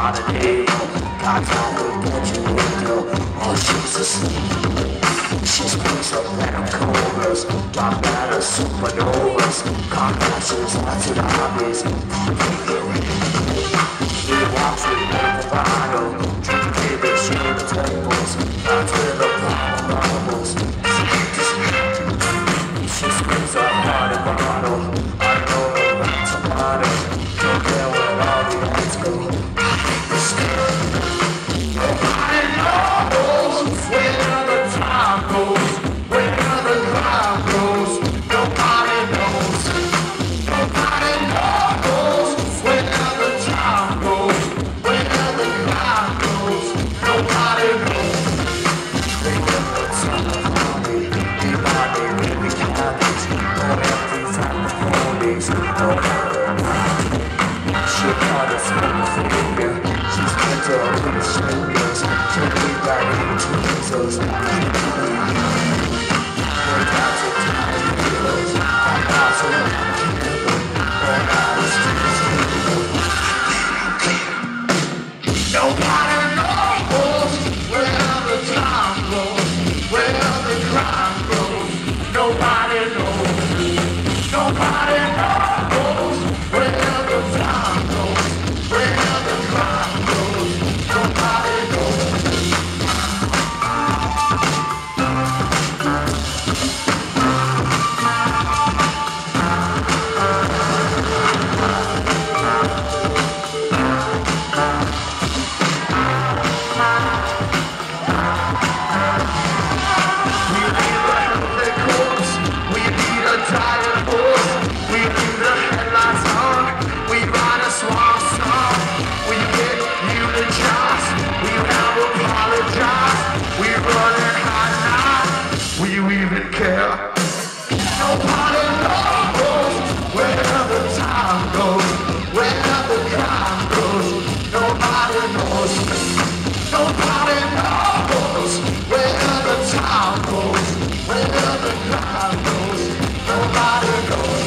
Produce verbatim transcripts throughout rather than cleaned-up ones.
holiday. Got time to get you window. Oh, she's asleep. She speaks of random cobras, dark matter, supernovas, compasses, acid hobbies. He walks with no bravado, drinking babies, shooting the tables, out to the bubbles. She screams a heart and bottle. I know about tomato. Don't care where all the lights go. I hate the skin. Nobody knows where the time goes, where the crowd goes. Nobody knows. Nobody knows where the time goes, where the crowd goes. Nobody knows. They never tell me how they be by their baby cabins. No empty time of ponies. No matter what. She caught us with a finger. She's bent up with the fingers. Take me back into Jesus. We're down to tiny heroes. I'm out to the candle. Burn out the streets. Nobody knows where the time goes, where the crime goes. Nobody knows. Nobody knows where the time goes, where the crime goes. Nobody knows. We need a healthy corpse. We need a tired horse. We need the headlights on. We ride a swan song. We get eulogized. We never apologize. We running hot now. We even care. Nobody knows where the time goes, where the crime goes. Nobody knows. Nobody knows where the time goes, where the crime goes. Nobody knows.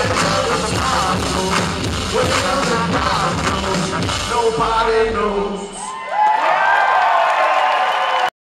Nobody knows.